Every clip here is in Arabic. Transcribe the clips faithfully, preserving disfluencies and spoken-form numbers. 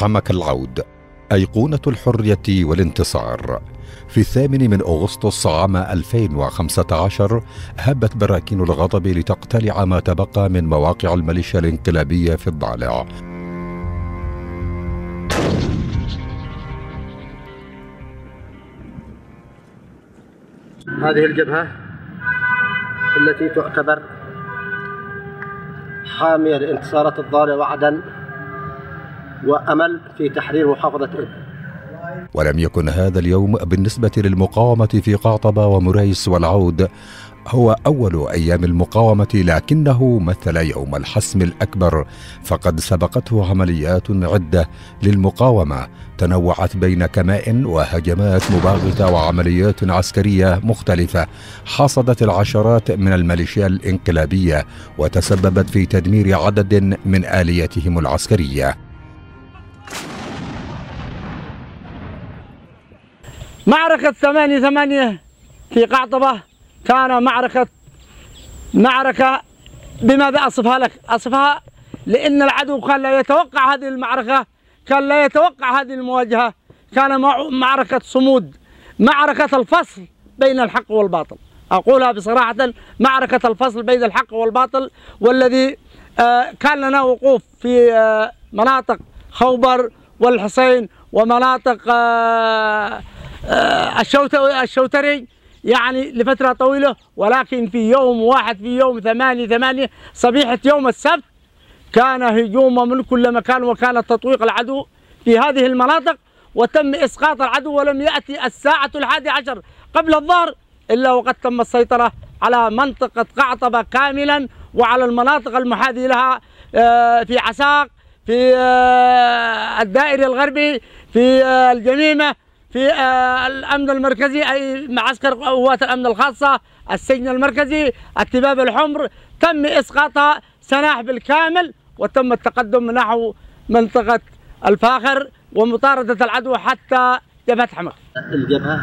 حمك العود، أيقونة الحرية والانتصار. في الثامن من أغسطس عام ألفين وخمسة عشر هبت براكين الغضب لتقتلع ما تبقى من مواقع الميليشيا الانقلابية في الضالع. هذه الجبهة التي تعتبر حامية لانتصارات الضالع وعدا وأمل في تحرير محافظة إب. ولم يكن هذا اليوم بالنسبة للمقاومة في قعطبة ومريس والعود هو أول أيام المقاومة، لكنه مثل يوم الحسم الأكبر، فقد سبقته عمليات عدة للمقاومة تنوعت بين كمائن وهجمات مباغتة وعمليات عسكرية مختلفة حصدت العشرات من الميليشيا الانقلابية وتسببت في تدمير عدد من آلياتهم العسكرية. معركة ثمانية ثمانية في قعطبة كان معركة معركة بماذا أصفها لك؟ أصفها لأن العدو كان لا يتوقع هذه المعركة، كان لا يتوقع هذه المواجهة، كان معركة صمود، معركة الفصل بين الحق والباطل. أقولها بصراحة، معركة الفصل بين الحق والباطل، والذي كان لنا وقوف في مناطق خوبر والحصين ومناطق الشوتري يعني لفترة طويلة، ولكن في يوم واحد في يوم ثمانية ثمانية صبيحة يوم السبت كان هجوم من كل مكان، وكان تطويق العدو في هذه المناطق وتم إسقاط العدو، ولم يأتي الساعة الحادي عشر قبل الظهر إلا وقد تم السيطرة على منطقة قعطبة كاملا وعلى المناطق المحاذية لها في عساق، في الدائري الغربي، في الجميمة، في الأمن المركزي أي معسكر قوات الأمن الخاصة، السجن المركزي، التباب الحمر، تم إسقاطها سناح بالكامل، وتم التقدم نحو منطقة الفاخر ومطاردة العدو حتى جبهة حمك. الجبهة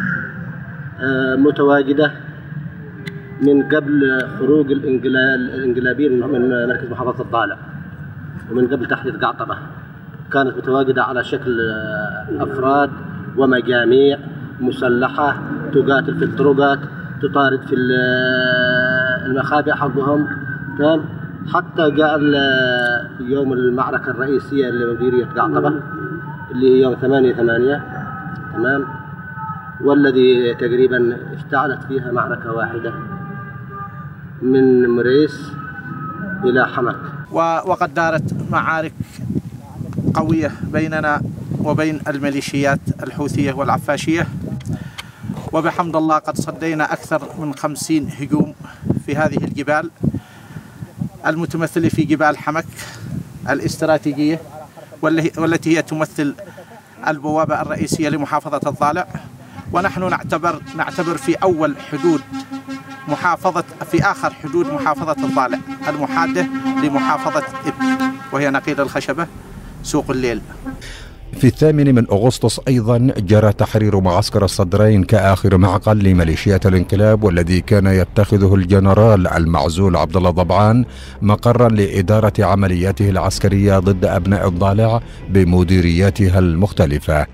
متواجدة من قبل خروج الانقلابيين من مركز محافظة الضالع ومن قبل تحديد قعطبة، كانت متواجدة على شكل أفراد ومجاميع مسلحة تقاتل في الطرقات، تطارد في المخابئ حقهم، تمام، حتى جاء يوم المعركة الرئيسية لمديرية قعطبة اللي هي يوم ثمانية ثمانية، تمام، والذي تقريبا اشتعلت فيها معركة واحدة من مريس إلى حمك. وقد دارت معارك قوية بيننا وبين الميليشيات الحوثية والعفاشية، وبحمد الله قد صدينا أكثر من خمسين هجوم في هذه الجبال المتمثلة في جبال حمك الاستراتيجية والتي هي تمثل البوابة الرئيسية لمحافظة الضالع، ونحن نعتبر نعتبر في أول حدود محافظة في آخر حدود محافظة الضالع المحادة لمحافظة إب، وهي نقيل الخشبة سوق الليل. في الثامن من أغسطس أيضا جرى تحرير معسكر الصدرين كآخر معقل لميليشيات الانقلاب، والذي كان يتخذه الجنرال المعزول عبد الله ضبعان مقرا لإدارة عملياته العسكرية ضد أبناء الضالع بمديرياتها المختلفة.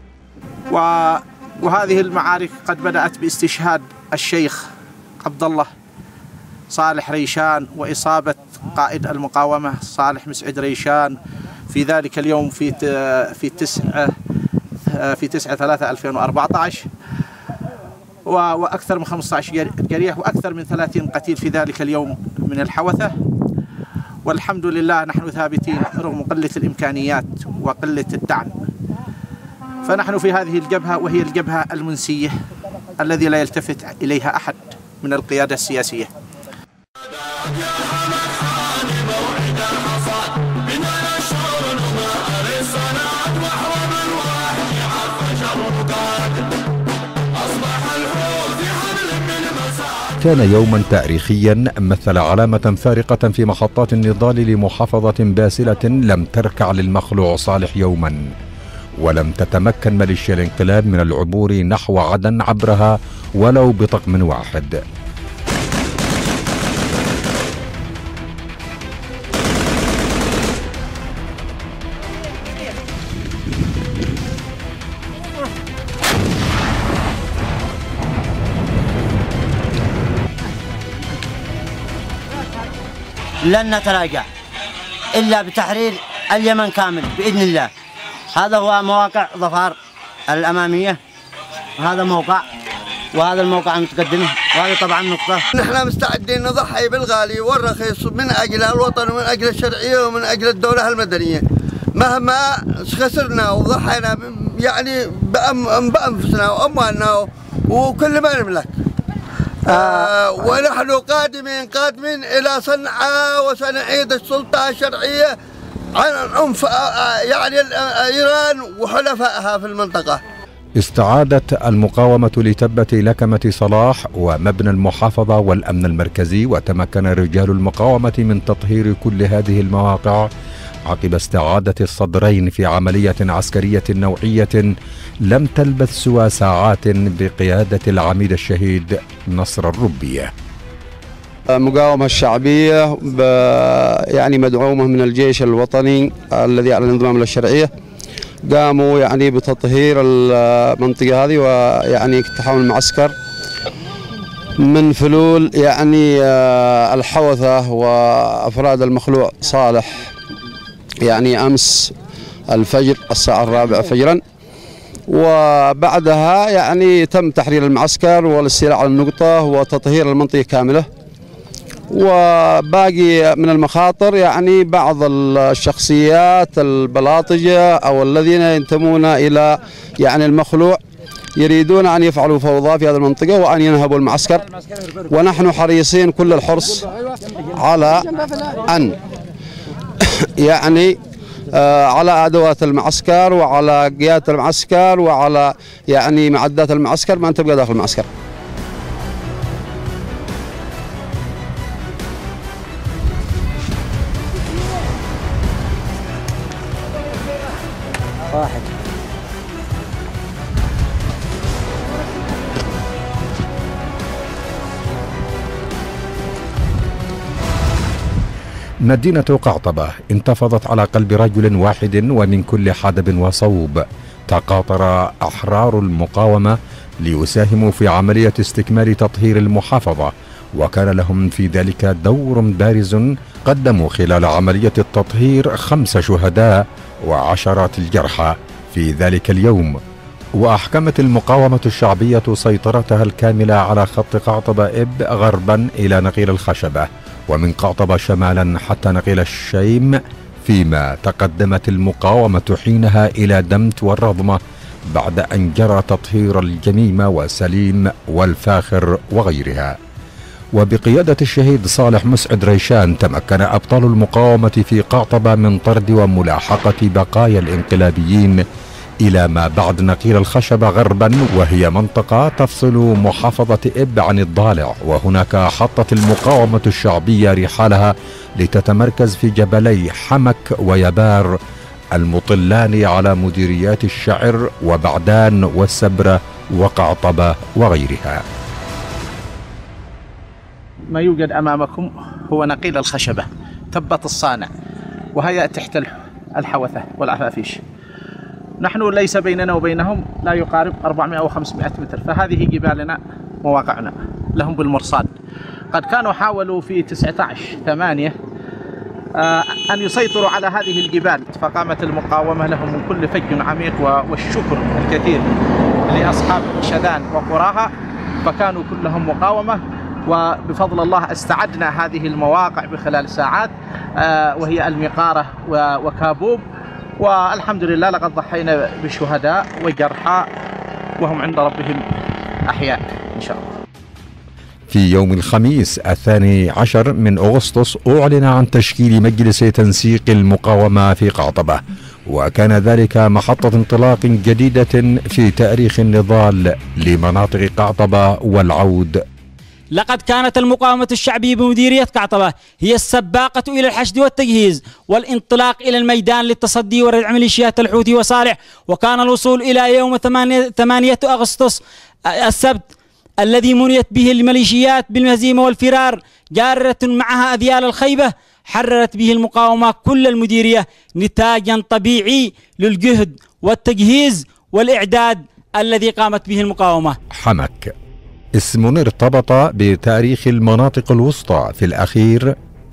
وهذه المعارك قد بدأت باستشهاد الشيخ عبد الله صالح ريشان وإصابة قائد المقاومة صالح مسعد ريشان في ذلك اليوم في في تسعة في تسعة ثلاثة ألفين وأربعة عشر، وأكثر من خمسة عشر جريح وأكثر من ثلاثين قتيل في ذلك اليوم من الحوثة. والحمد لله نحن ثابتين رغم قلة الإمكانيات وقلة الدعم، فنحن في هذه الجبهة وهي الجبهة المنسية الذي لا يلتفت إليها أحد من القيادة السياسية. كان يوما تاريخيا مثل علامة فارقة في محطات النضال لمحافظة باسلة لم تركع للمخلوع صالح يوما، ولم تتمكن ميليشيا الانقلاب من العبور نحو عدن عبرها ولو بطقم واحد. لن نتراجع إلا بتحرير اليمن كامل بإذن الله. هذا هو مواقع ظفار الأمامية، هذا موقع وهذا الموقع المتقدم، وهذا طبعا نقطة. نحن مستعدين نضحي بالغالي والرخيص من أجل الوطن ومن أجل الشرعية ومن أجل الدولة المدنية، مهما خسرنا وضحينا يعني بأنفسنا وأموالنا وكل ما نملك. آه ونحن قادمين قادمين إلى صنعاء وسنعيد السلطة الشرعية عن عنف يعني إيران وحلفائها في المنطقة. استعادت المقاومة لتبة لكمة صلاح ومبنى المحافظة والأمن المركزي، وتمكن رجال المقاومة من تطهير كل هذه المواقع عقب استعادة الصدرين في عملية عسكرية نوعية لم تلبث سوى ساعات بقيادة العميد الشهيد نصر الربية. المقاومة الشعبية يعني مدعومة من الجيش الوطني الذي على الانضمام للشرعية، قاموا يعني بتطهير المنطقة هذه ويعني اقتحام المعسكر من فلول يعني الحوثة وأفراد المخلوع صالح يعني أمس الفجر الساعة الرابعة فجرا، وبعدها يعني تم تحرير المعسكر والاستيلاء على النقطة وتطهير المنطقة كاملة. وباقي من المخاطر يعني بعض الشخصيات البلاطجة أو الذين ينتمون إلى يعني المخلوع يريدون أن يفعلوا فوضى في هذه المنطقة وأن ينهبوا المعسكر، ونحن حريصين كل الحرص على أن يعني آه على أدوات المعسكر وعلى قيادة المعسكر وعلى يعني معدات المعسكر ما أن تبقى داخل المعسكر. واحد مدينة قعطبة انتفضت على قلب رجل واحد ومن كل حدب وصوب. تقاطر أحرار المقاومة ليساهموا في عملية استكمال تطهير المحافظة، وكان لهم في ذلك دور بارز. قدموا خلال عملية التطهير خمس شهداء وعشرات الجرحى في ذلك اليوم. وأحكمت المقاومة الشعبية سيطرتها الكاملة على خط قعطبة إب غربا إلى نقيل الخشبة، ومن قعطبة شمالا حتى نقيل الشيم، فيما تقدمت المقاومة حينها إلى دمت والرضمة بعد أن جرى تطهير الجميمة وسليم والفاخر وغيرها. وبقيادة الشهيد صالح مسعد ريشان تمكن أبطال المقاومة في قعطبة من طرد وملاحقة بقايا الانقلابيين إلى ما بعد نقيل الخشبة غربا، وهي منطقة تفصل محافظة إب عن الضالع. وهناك حطت المقاومة الشعبية رحالها لتتمركز في جبلي حمك ويبار المطلان على مديريات الشعر وبعدان والسبرة وقعطبة وغيرها. ما يوجد أمامكم هو نقيل الخشبة تبت الصانع، وهي تحت الحوثة والعفافيش. نحن ليس بيننا وبينهم لا يقارب أربعمائة أو خمسمائة متر، فهذه جبالنا مواقعنا لهم بالمرصاد. قد كانوا حاولوا في تسعة عشر ثمانية أن يسيطروا على هذه الجبال، فقامت المقاومة لهم من كل فج عميق، والشكر الكثير لأصحاب شذان وقراها، فكانوا كلهم مقاومة. وبفضل الله استعدنا هذه المواقع بخلال ساعات، وهي المقارة وكابوب، والحمد لله لقد ضحينا بشهداء وجرحى وهم عند ربهم أحياء إن شاء الله. في يوم الخميس الثاني عشر من أغسطس أعلن عن تشكيل مجلس تنسيق المقاومة في قعطبة، وكان ذلك محطة انطلاق جديدة في تاريخ النضال لمناطق قعطبة والعود. لقد كانت المقاومة الشعبية بمديرية قعطبة هي السباقة إلى الحشد والتجهيز والانطلاق إلى الميدان للتصدي وردع ميليشيات الحوثي وصالح، وكان الوصول إلى يوم ثمانية أغسطس السبت الذي منيت به الميليشيات بالهزيمة والفرار، جارة معها أذيال الخيبة حررت به المقاومة كل المديرية نتاجا طبيعي للجهد والتجهيز والإعداد الذي قامت به المقاومة. حمك اسم ارتبط بتاريخ المناطق الوسطى في الأخير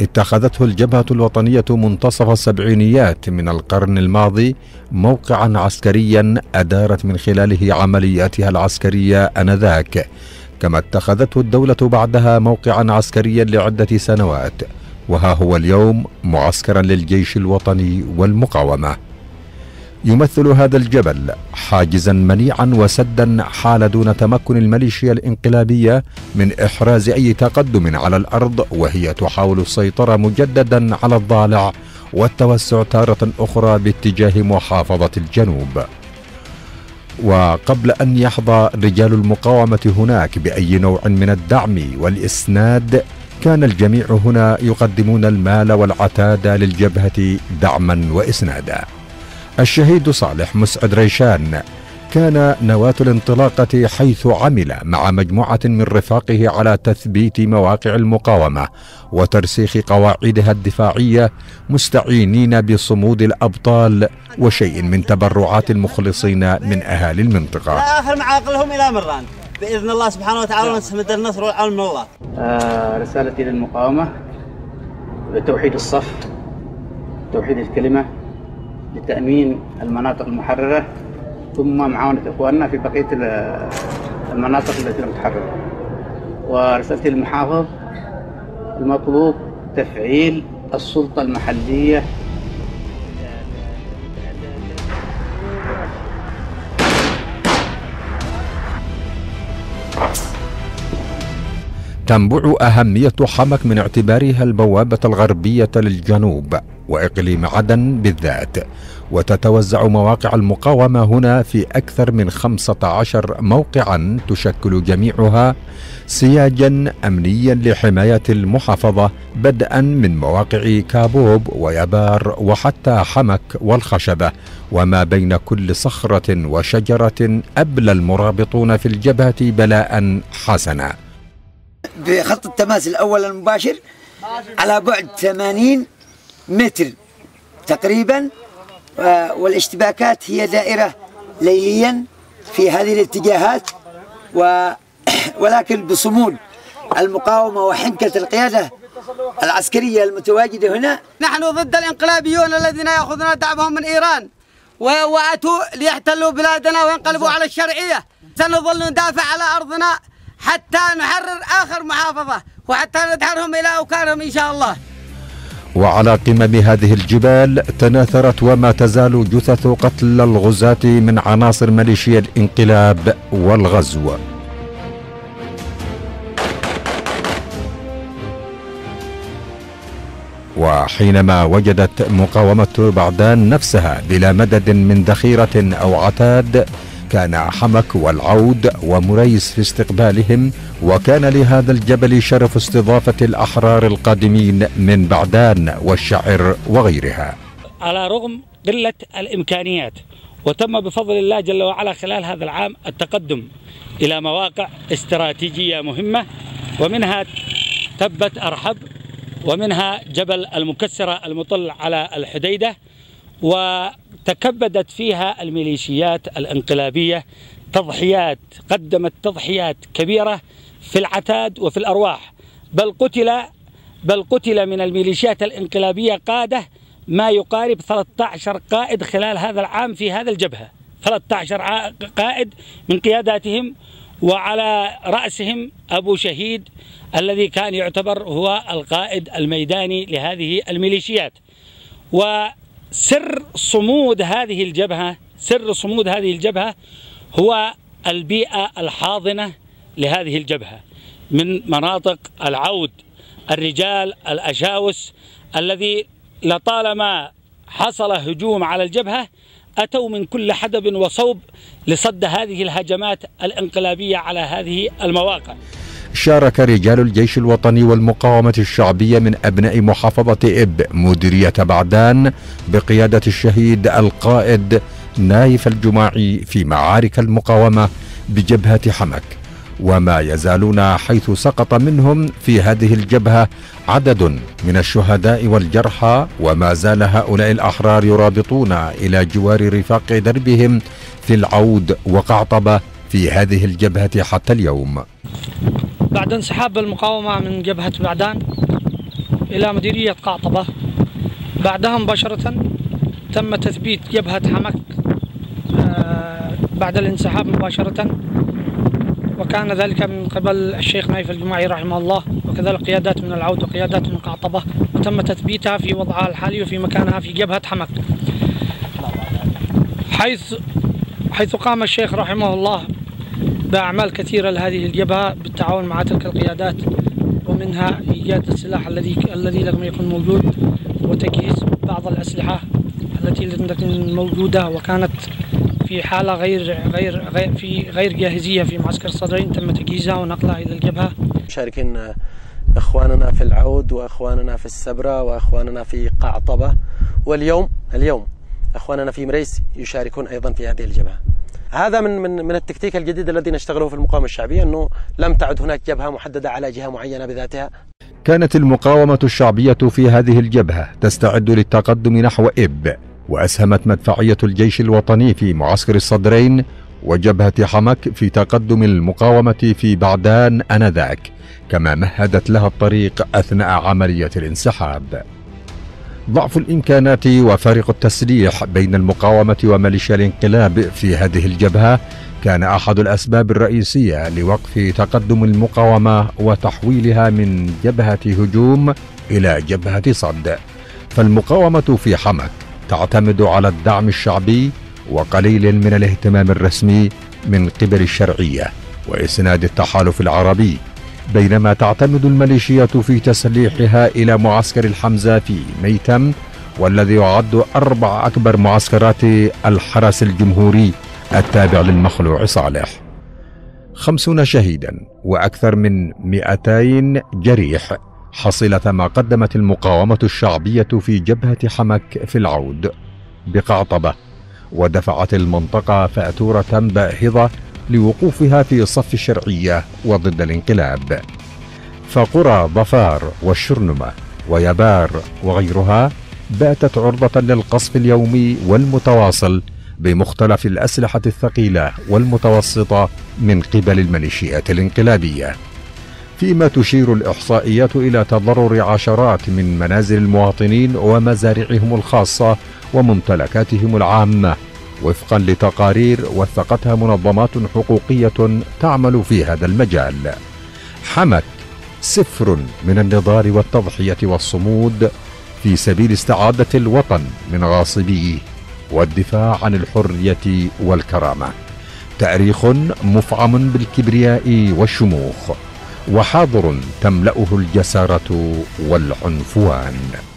اتخذته الجبهة الوطنية منتصف السبعينيات من القرن الماضي موقعا عسكريا أدارت من خلاله عملياتها العسكرية آنذاك، كما اتخذته الدولة بعدها موقعا عسكريا لعدة سنوات، وها هو اليوم معسكرا للجيش الوطني والمقاومة. يمثل هذا الجبل حاجزا منيعا وسدا حال دون تمكن الميليشيا الانقلابية من إحراز أي تقدم على الأرض، وهي تحاول السيطرة مجددا على الضالع والتوسع تارة أخرى باتجاه محافظة الجنوب. وقبل أن يحظى رجال المقاومة هناك بأي نوع من الدعم والإسناد، كان الجميع هنا يقدمون المال والعتاد للجبهة دعما وإسنادا. الشهيد صالح مسعد ريشان كان نواة الانطلاقة، حيث عمل مع مجموعة من رفاقه على تثبيت مواقع المقاومة وترسيخ قواعدها الدفاعية، مستعينين بصمود الأبطال وشيء من تبرعات المخلصين من أهالي المنطقة. آخر معاقلهم إلى مران بإذن الله سبحانه وتعالى، ونستمد النصر والعون من الله. آه رسالتي للمقاومة بتوحيد الصف، توحيد الكلمة، لتأمين المناطق المحررة، ثم معاونة إخواننا في بقية المناطق التي لم تحرر. ورسالتي للمحافظ، المطلوب تفعيل السلطة المحلية. تنبع أهمية حمك من اعتبارها البوابة الغربية للجنوب وإقليم عدن بالذات، وتتوزع مواقع المقاومة هنا في أكثر من خمسة عشر موقعا، تشكل جميعها سياجا أمنيا لحماية المحافظة، بدءا من مواقع كابوب ويبار وحتى حمك والخشبة، وما بين كل صخرة وشجرة أبلى المرابطون في الجبهة بلاء حسنا. بخط التماس الأول المباشر على بعد ثمانين متر تقريبا، والاشتباكات هي دائرة ليليا في هذه الاتجاهات، ولكن بصمود المقاومة وحنكة القيادة العسكرية المتواجدة هنا. نحن ضد الانقلابيون الذين يأخذون دعمهم من إيران وأتوا ليحتلوا بلادنا وينقلبوا على الشرعية. سنظل ندافع على أرضنا حتى نحرر آخر محافظة، وحتى ندحرهم إلى أوكارهم إن شاء الله. وعلى قمم هذه الجبال تناثرت وما تزال جثث قتل الغزاة من عناصر ميليشيا الانقلاب والغزو. وحينما وجدت مقاومة بعدان نفسها بلا مدد من ذخيرة أو عتاد، كان حمك والعود ومريس في استقبالهم، وكان لهذا الجبل شرف استضافة الأحرار القادمين من بعدان والشعر وغيرها. على رغم قلة الإمكانيات، وتم بفضل الله جل وعلا خلال هذا العام التقدم إلى مواقع استراتيجية مهمة، ومنها تبت أرحب، ومنها جبل المكسرة المطل على الحديدة، وتكبدت فيها الميليشيات الانقلابية تضحيات، قدمت تضحيات كبيرة في العتاد وفي الأرواح، بل قتل بل قتل من الميليشيات الانقلابية قادة ما يقارب ثلاثة عشر قائد خلال هذا العام في هذا الجبهة، ثلاثة عشر قائد من قياداتهم، وعلى رأسهم أبو شهيد الذي كان يعتبر هو القائد الميداني لهذه الميليشيات. وسر صمود هذه الجبهة سر صمود هذه الجبهة هو البيئة الحاضنة لهذه الجبهة من مناطق العود، الرجال الأشاوس الذي لطالما حصل هجوم على الجبهة أتوا من كل حدب وصوب لصد هذه الهجمات الانقلابية على هذه المواقع. شارك رجال الجيش الوطني والمقاومة الشعبية من أبناء محافظة إب مديرية بعدان بقيادة الشهيد القائد نايف الجماعي في معارك المقاومة بجبهة حمك، وما يزالون حيث سقط منهم في هذه الجبهة عدد من الشهداء والجرحى، وما زال هؤلاء الأحرار يرابطون إلى جوار رفاق دربهم في العود وقعطبة في هذه الجبهة حتى اليوم. بعد انسحاب المقاومة من جبهة بعدان إلى مديرية قعطبة. بعدها مباشرة تم تثبيت جبهة حمك بعد الانسحاب مباشرة، وكان ذلك من قبل الشيخ نايف الجماعي رحمه الله، وكذلك قيادات من العود وقيادات من قعطبة، وتم تثبيتها في وضعها الحالي وفي مكانها في جبهة حمك، حيث حيث قام الشيخ رحمه الله بأعمال كثيرة لهذه الجبهة بالتعاون مع تلك القيادات، ومنها إيجاد السلاح الذي الذي لم يكن موجود، وتجهيز بعض الأسلحة التي لم تكن موجودة وكانت في حالة غير غير غير في غير جاهزية في معسكر الصدرين، تم تجهيزها ونقلها إلى الجبهة. مشاركين إخواننا في العود وإخواننا في السبرة وإخواننا في قعطبة، واليوم اليوم إخواننا في مريس يشاركون أيضا في هذه الجبهة. هذا من من من التكتيك الجديد الذي نشتغله في المقاومة الشعبية، أنه لم تعد هناك جبهة محددة على جهة معينة بذاتها. كانت المقاومة الشعبية في هذه الجبهة تستعد للتقدم نحو إب، وأسهمت مدفعية الجيش الوطني في معسكر الصدرين وجبهة حمك في تقدم المقاومة في بعدان آنذاك، كما مهدت لها الطريق أثناء عملية الانسحاب. ضعف الإمكانات وفارق التسليح بين المقاومة وميليشيا الانقلاب في هذه الجبهة كان أحد الأسباب الرئيسية لوقف تقدم المقاومة وتحويلها من جبهة هجوم إلى جبهة صد. فالمقاومة في حمك تعتمد على الدعم الشعبي وقليل من الاهتمام الرسمي من قبل الشرعية وإسناد التحالف العربي، بينما تعتمد الميليشيات في تسليحها إلى معسكر الحمزة في ميتم، والذي يعد أربع أكبر معسكرات الحرس الجمهوري التابع للمخلوع صالح. خمسون شهيدا وأكثر من مئتين جريح حصيلة ما قدمت المقاومة الشعبية في جبهة حمك في العود بقعطبة، ودفعت المنطقة فاتورة باهظة لوقوفها في صف الشرعية وضد الانقلاب. فقرى ظفار والشرنمة ويبار وغيرها باتت عرضة للقصف اليومي والمتواصل بمختلف الأسلحة الثقيلة والمتوسطة من قبل الميليشيات الانقلابية، فيما تشير الإحصائيات إلى تضرر عشرات من منازل المواطنين ومزارعهم الخاصة وممتلكاتهم العامة، وفقا لتقارير وثقتها منظمات حقوقية تعمل في هذا المجال. حمك سفر من النضال والتضحية والصمود في سبيل استعادة الوطن من غاصبيه والدفاع عن الحرية والكرامة. تاريخ مفعم بالكبرياء والشموخ، وحاضر تملأه الجسارة والعنفوان.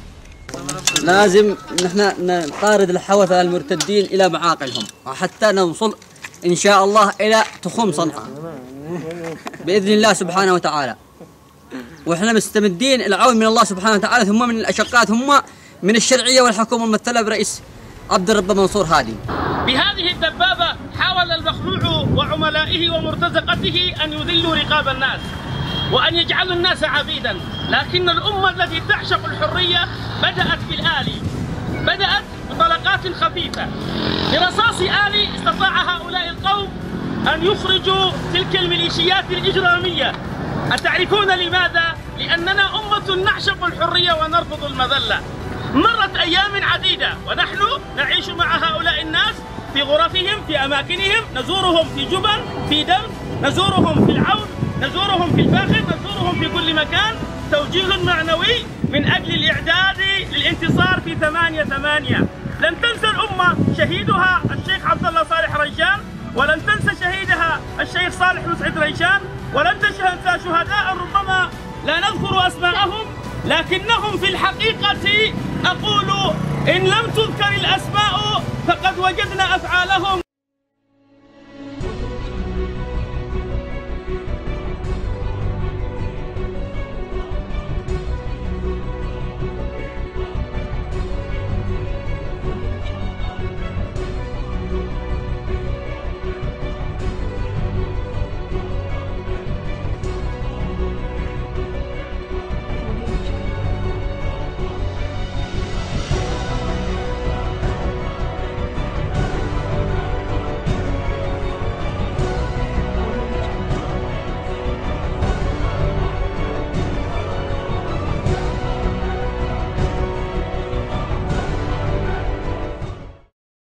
لازم نحن نطارد الحوثة المرتدين إلى معاقلهم حتى نوصل إن شاء الله إلى تخوم صنعاء بإذن الله سبحانه وتعالى، وإحنا مستمدين العون من الله سبحانه وتعالى، ثم من الأشقاء، ثم من الشرعية والحكومة الممثلة برئيس عبد الرب منصور هادي. بهذه الدبابة حاول المخلوع وعملائه ومرتزقته أن يذلوا رقاب الناس وأن يجعلوا الناس عبيدا، لكن الأمة التي تعشق الحرية بدأت بالآلي، بدأت بطلقات خفيفة. برصاص آلي استطاع هؤلاء القوم أن يخرجوا تلك الميليشيات الإجرامية. أتعرفون لماذا؟ لأننا أمة نعشق الحرية ونرفض المذلة. مرت أيام عديدة ونحن نعيش مع هؤلاء الناس في غرفهم، في أماكنهم، نزورهم في جبل، في دم، نزورهم في العون، نزورهم في الفاخر، نزورهم في كل مكان. توجيه معنوي من أجل الإعداد للانتصار في ثمانية ثمانية. لن تنسى الأمة شهيدها الشيخ عبد الله صالح ريشان، ولن تنسى شهيدها الشيخ صالح مسعد ريشان، ولن تنسى شهداء ربما لا نذكر أسماءهم، لكنهم في الحقيقة أقول إن لم تذكر الأسماء فقد وجدنا أفعالهم.